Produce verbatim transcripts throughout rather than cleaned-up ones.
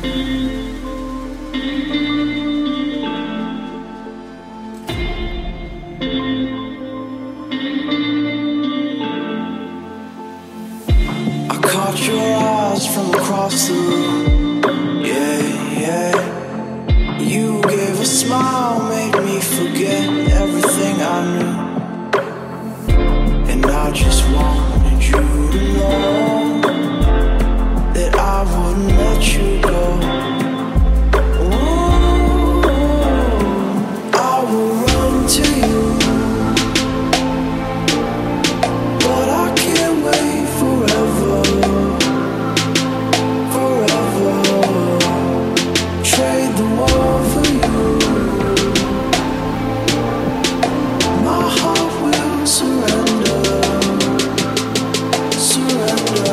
I caught your eyes from across the room. Yeah, yeah. You gave a smile, made me forget everything I knew. And I just wanted you to know that I wouldn't let you go. Ooh, I will run to you, but I can't wait forever, forever. Trade the world for you. My heart will surrender, surrender.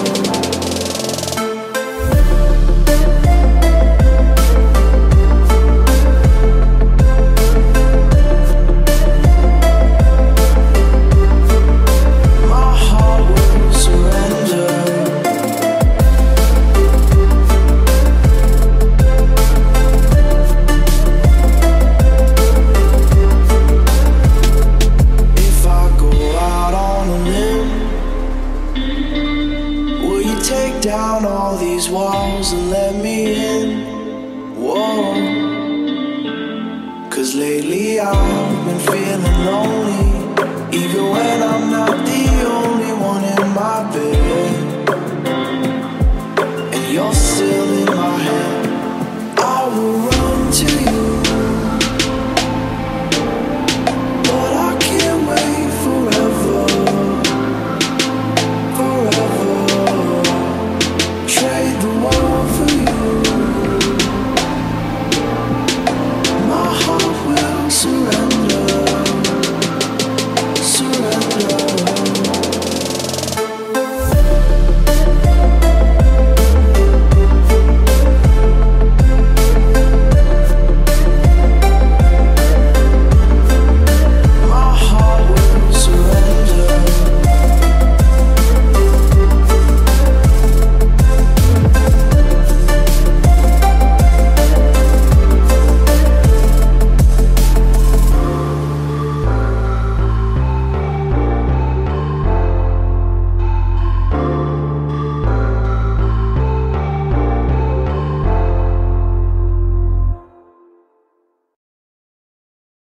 My heart will surrender. If I go out on a limb, will you take down all these walls and let me in? Whoa. Cause lately I've been feeling lonely, even when I'm not the only one in my bed. And you're still in